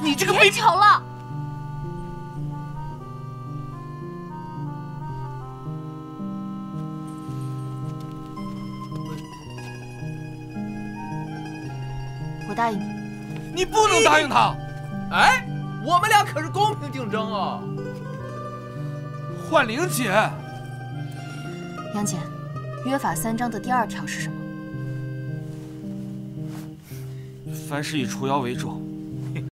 你这个别吵了！我答应你。 你不能答应他。 哎，我们俩可是公平竞争啊！ 幻灵姐， 杨戬，约法3章的第2条是什么？ 凡是以除妖为重，